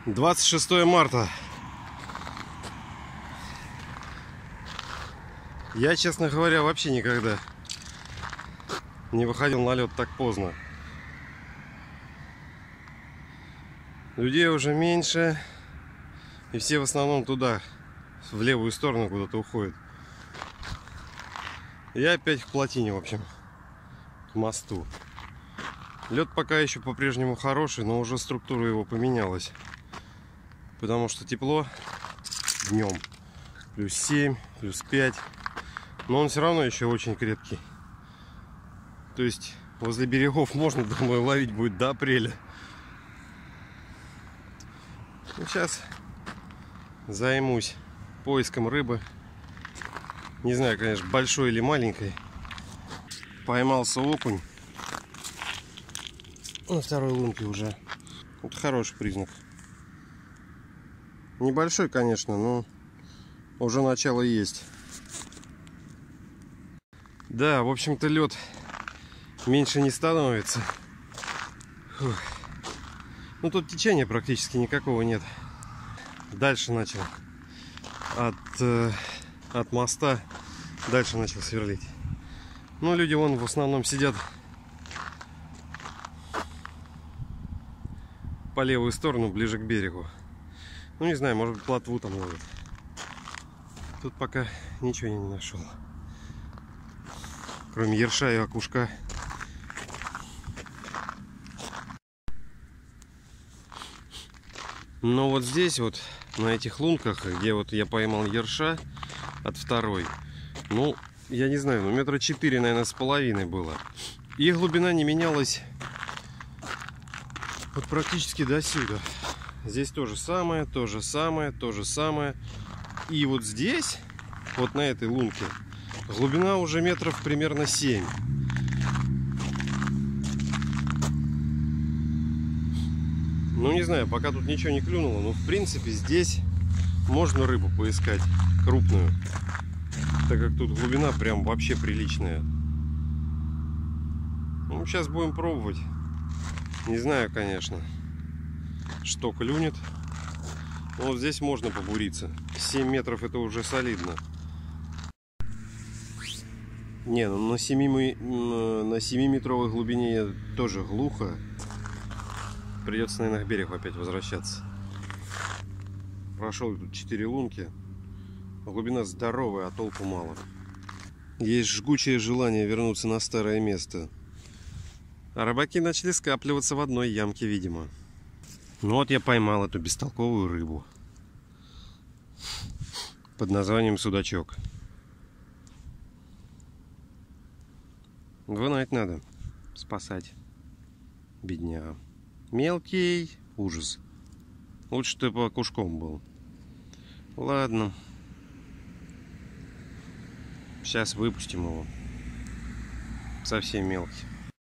26 марта. Я, честно говоря, вообще никогда не выходил на лед так поздно. Людей уже меньше, и все в основном туда, в левую сторону куда-то уходят. Я опять к плотине, в общем, к мосту. Лед пока еще по-прежнему хороший, но уже структура его поменялась. Потому что тепло днем. Плюс 7, плюс 5. Но он все равно еще очень крепкий. То есть возле берегов можно, думаю, ловить будет до апреля. Ну, сейчас займусь поиском рыбы. Не знаю, конечно, большой или маленькой. Поймался окунь. На второй лунке уже. Это хороший признак. Небольшой, конечно, но уже начало есть. Да, в общем-то, лед меньше не становится. Фух. Ну, тут течения практически никакого нет. Дальше начал от моста. Дальше начал сверлить. Ну, люди вон в основном сидят по левую сторону, ближе к берегу. Ну, не знаю, может быть, плотву там ловят. Тут пока ничего я не нашел. Кроме ерша и окушка. Но вот здесь вот, на этих лунках, где вот я поймал ерша от второй, ну, я не знаю, ну, метра 4, наверное, с половиной было. И глубина не менялась вот практически до сюда. Здесь то же самое, то же самое, то же самое. И вот здесь, вот на этой лунке, глубина уже метров примерно 7. Ну, не знаю, пока тут ничего не клюнуло, но в принципе здесь можно рыбу поискать крупную, так как тут глубина прям вообще приличная. Ну, сейчас будем пробовать. Не знаю, конечно, что клюнет. Но вот здесь можно побуриться. 7 метров это уже солидно. Не, ну на 7-метровой глубине тоже глухо. Придется, наверное, к берегу опять возвращаться. Прошел тут 4 лунки. Глубина здоровая, а толку мало. Есть жгучее желание вернуться на старое место. А рыбаки начали скапливаться в одной ямке, видимо. Ну вот я поймал эту бестолковую рыбу. Под названием судачок. Гнать надо. Спасать. Бедня. Мелкий. Ужас. Лучше ты по окушком был. Ладно. Сейчас выпустим его. Совсем мелкий.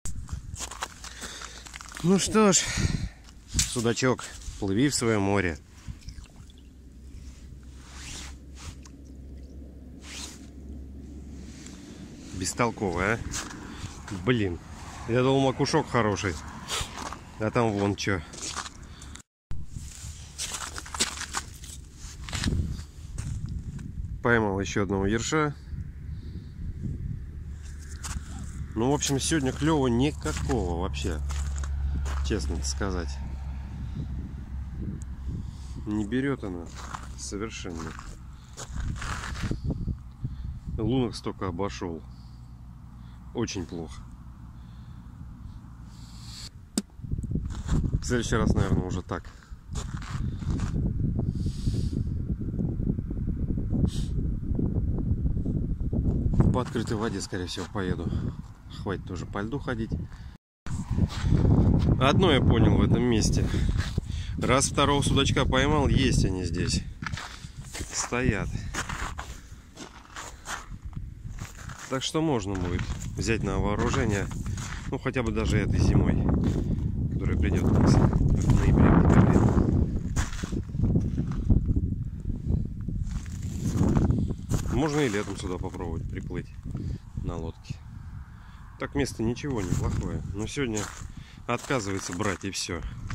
Ну что ж, судачок, плыви в свое море. Бестолковый, а? Блин, я думал, макушок хороший. А там вон что. Поймал еще одного ерша. Ну, в общем, сегодня клёва никакого вообще. Честно сказать. Не берет она совершенно. Лунок столько обошел. Очень плохо. В следующий раз, наверное, уже так. По открытой воде, скорее всего, поеду. Хватит тоже по льду ходить. Одно я понял в этом месте. Раз второго судачка поймал, есть они здесь. Стоят. Так что можно будет взять на вооружение. Ну, хотя бы даже этой зимой, которая придет у нас в ноябре. Можно и летом сюда попробовать приплыть на лодке. Так место ничего, неплохое. Но сегодня отказывается брать, и все.